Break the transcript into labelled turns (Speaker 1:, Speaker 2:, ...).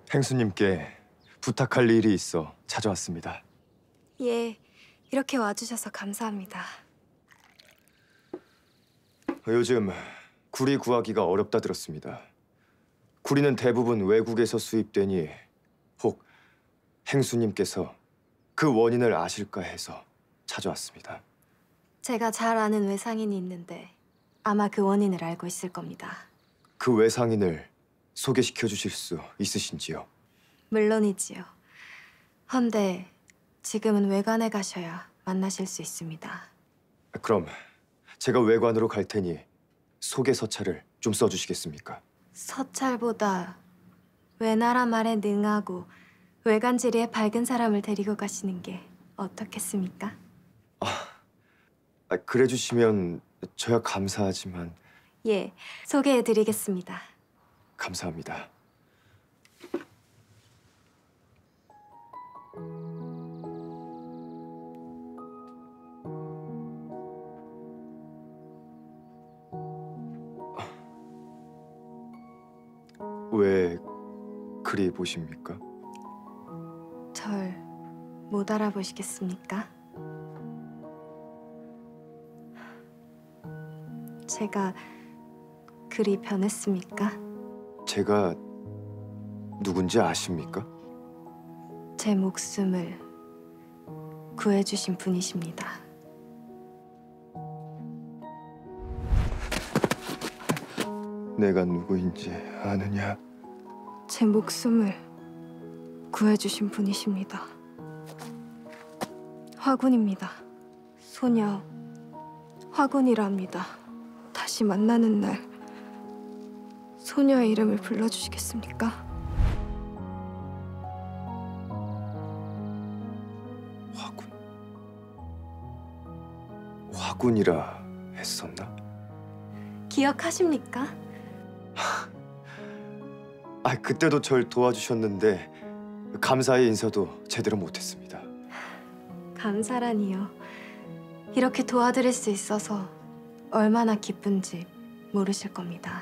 Speaker 1: 행수님께 부탁할 일이 있어 찾아왔습니다.
Speaker 2: 예, 이렇게 와주셔서 감사합니다.
Speaker 1: 요즘 구리 구하기가 어렵다 들었습니다. 구리는 대부분 외국에서 수입되니 혹 행수님께서 그 원인을 아실까 해서 찾아왔습니다.
Speaker 2: 제가 잘 아는 외상인이 있는데 아마 그 원인을 알고 있을 겁니다.
Speaker 1: 그 외상인을 소개시켜 주실 수 있으신지요?
Speaker 2: 물론이지요. 헌데 지금은 외관에 가셔야 만나실 수 있습니다.
Speaker 1: 그럼 제가 외관으로 갈 테니 소개 서찰을 좀 써주시겠습니까?
Speaker 2: 서찰보다 외나라 말에 능하고 외관지리에 밝은 사람을 데리고 가시는 게 어떻겠습니까?
Speaker 1: 그래 주시면 저야 감사하지만
Speaker 2: 예, 소개해드리겠습니다.
Speaker 1: 감사합니다. 왜 그리 보십니까?
Speaker 2: 절 못 알아보시겠습니까? 제가 그리 변했습니까?
Speaker 1: 제가 누군지 아십니까?
Speaker 2: 제 목숨을 구해주신 분이십니다.
Speaker 1: 내가 누구인지 아느냐?
Speaker 2: 제 목숨을 구해주신 분이십니다. 화군입니다. 소녀 화군이라 합니다. 다시 만나는 날 소녀의 이름을 불러주시겠습니까?
Speaker 1: 화군? 화군이라 했었나?
Speaker 2: 기억하십니까?
Speaker 1: 그때도 절 도와주셨는데 감사의 인사도 제대로 못했습니다.
Speaker 2: 감사라니요. 이렇게 도와드릴 수 있어서 얼마나 기쁜지 모르실 겁니다.